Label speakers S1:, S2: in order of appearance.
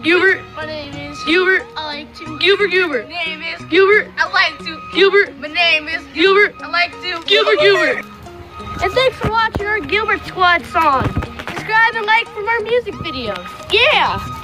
S1: Gilbert.
S2: My name is
S1: Gilbert.
S2: I like to.
S1: Gilbert.
S2: My name is
S1: Gilbert.
S2: I like to.
S1: Gilbert.
S2: My name is
S1: Gilbert.
S2: I like to.
S1: Gilbert.
S2: And thanks for watching our Gilbert Squad song. Subscribe and like for more music videos. Yeah!